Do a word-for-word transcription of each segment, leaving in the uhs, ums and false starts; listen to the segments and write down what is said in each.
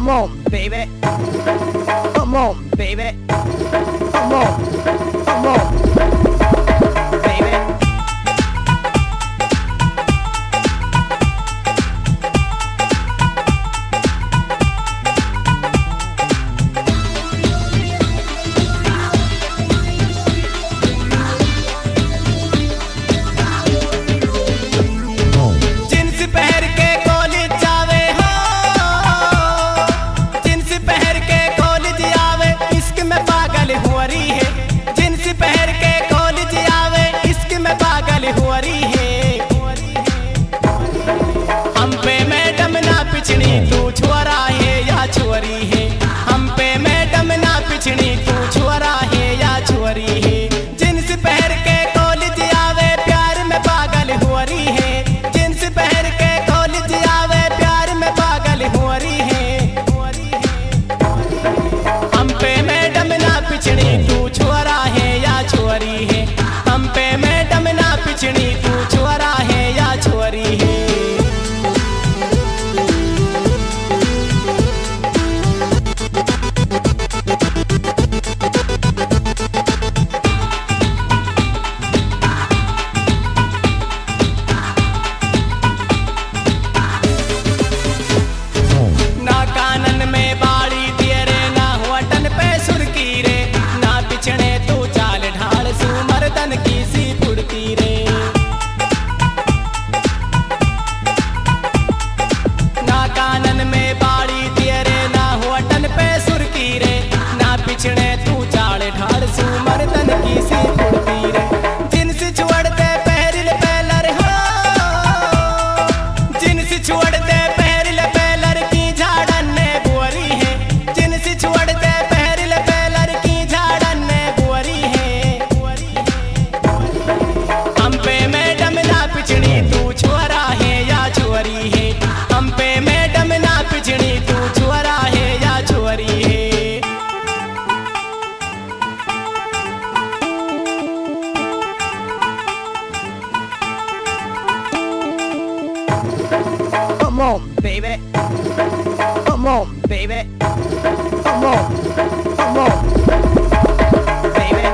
Come on, baby. Come on, baby. Come on, come on, baby. तू छुआरा है या छुअरी है, हम पे मैडम ना पिछड़ी, तू छुआरा है या छुअरी है। जींस पहन के कॉलेज आवे प्यार में पागल हुअरी है, जींस पहन के कॉलेज आवे प्यार में पागल हुअरी है। हम पे मैडम ना पिछड़ी, तू छुआरा है या छुअरी है, हम पे मैडम ना पिछड़ी, तू छुआरा है या छुअरी है। Come on, baby. Come on, baby. Come on, come on, baby.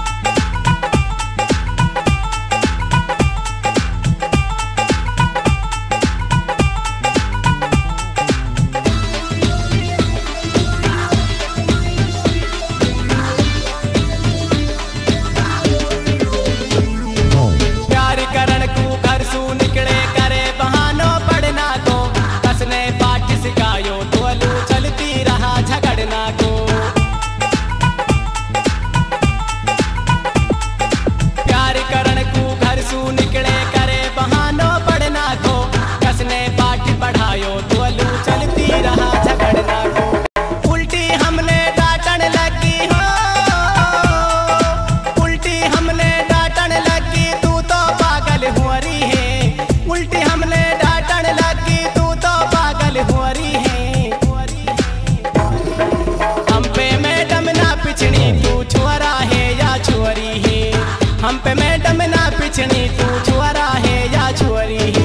हम पे मैडम ना पिछड़ी, तू छुआरा है या छुअरी है।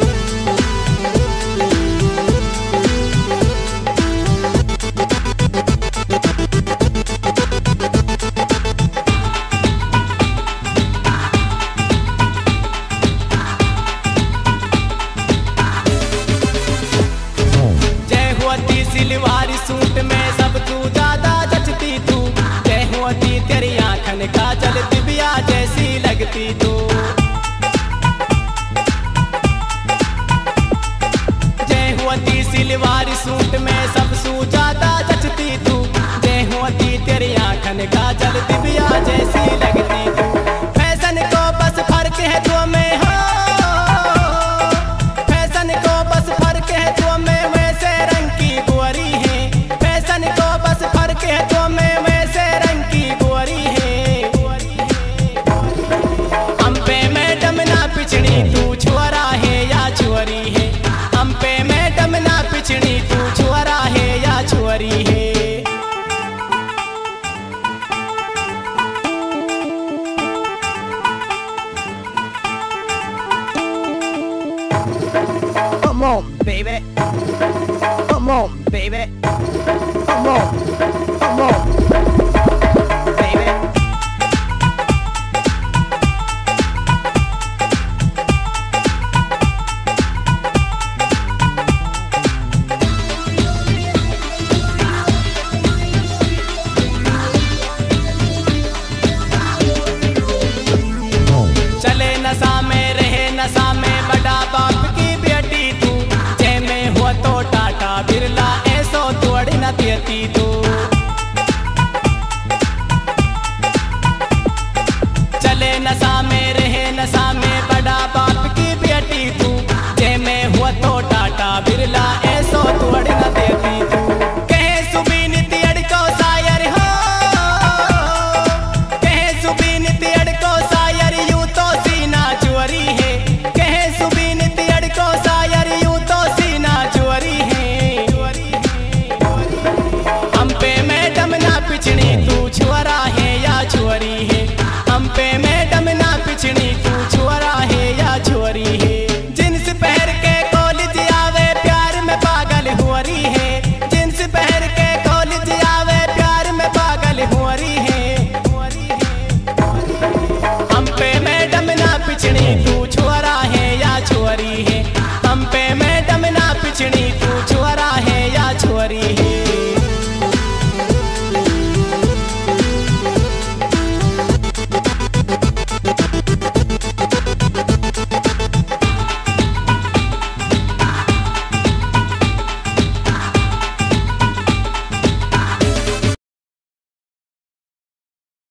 जय हुआती सिलवारी सूट में सब तू ज्यादा जचती, तू जय हुआती तेरी आंखन का जल दिव्या जैसी लगती तू। जय हुआती सिलवारी सूट में सब सू ज्यादा जचती तू, जय हुआती तेरी आंखन का जल दिव्या जैसी लगती तू। फैशन को बस फर्क है तो में, हो फैशन को बस फर्क है तो में, वैसे रंग की गोरी है। फैशन को बस फर्क है तो में, वैसे रंग की गोरी है। पिछड़ी तू छुआरा है या छुअरी है, हम पे मैडम ना पिछड़ी, तू छुआरा है या छुअरी है। Come on, baby. Come on. on, baby. Come on, come on.